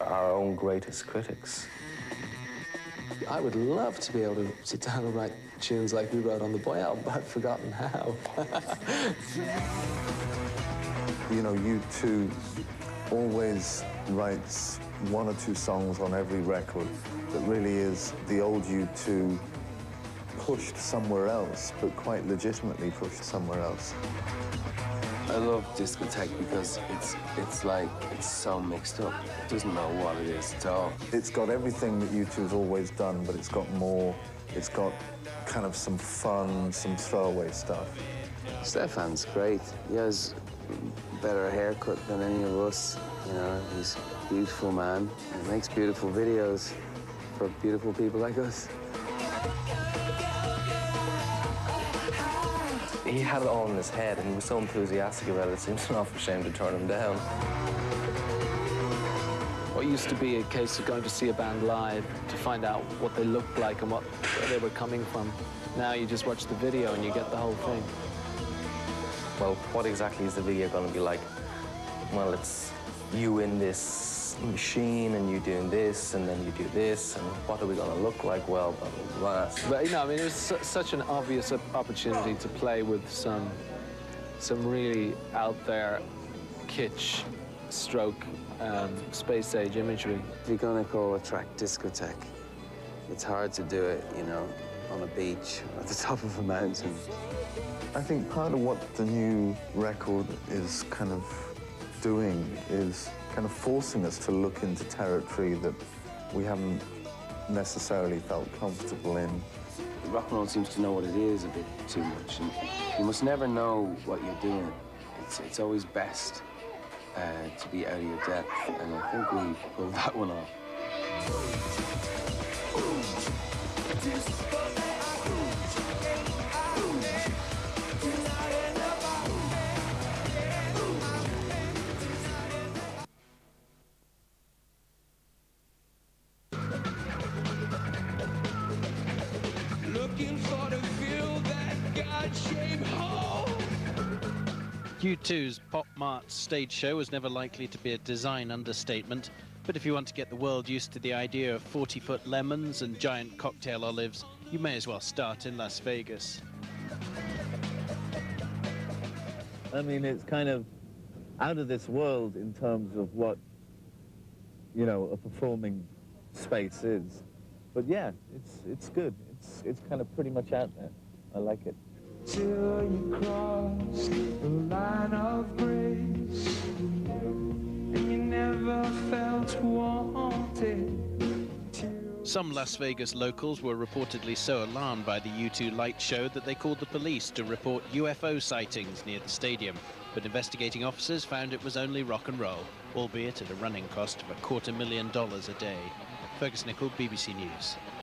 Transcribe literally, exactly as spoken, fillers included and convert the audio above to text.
our own greatest critics. I would love to be able to sit down and write tunes like we wrote on the Boy album, but I've forgotten how. You know, U two always writes one or two songs on every record that really is the old U two pushed somewhere else, but quite legitimately pushed somewhere else. I love Discotheque because it's it's like it's so mixed up. It doesn't know what it is at all. It's got everything that U two's always done, but it's got more. It's got kind of some fun, some throwaway stuff. Stefan's great. He has a better haircut than any of us. You know, he's a beautiful man. He makes beautiful videos for beautiful people like us. He had it all in his head, and he was so enthusiastic about it, it seems an awful shame to turn him down. What used to be a case of going to see a band live to find out what they looked like and what, where they were coming from. Now you just watch the video and you get the whole thing. Well, what exactly is the video going to be like? Well, it's you in this machine and you doing this and then you do this, and what are we going to look like? Well, blah, blah, blah. But, you know, I mean, it was su such an obvious opportunity to play with some, some really out there kitsch stroke um, space age imagery. If you're going to call a track Discotheque, it's hard to do it, you know, on a beach, at the top of a mountain. I think part of what the new record is kind of doing is kind of forcing us to look into territory that we haven't necessarily felt comfortable in. Rock and roll seems to know what it is a bit too much, and you must never know what you're doing. It's, it's always best uh, to be out of your depth, and I think we pulled that one off. U two's Pop Mart stage show was never likely to be a design understatement, but if you want to get the world used to the idea of forty-foot lemons and giant cocktail olives, you may as well start in Las Vegas. I mean, it's kind of out of this world in terms of what, you know, a performing space is. But yeah, it's, it's good. It's, it's kind of pretty much out there. I like it. Till you cross the line of grace, and you never felt wanted. Some Las Vegas locals were reportedly so alarmed by the U two light show that they called the police to report U F O sightings near the stadium. But investigating officers found it was only rock and roll, albeit at a running cost of a quarter million dollars a day. Fergus Nichol, B B C News.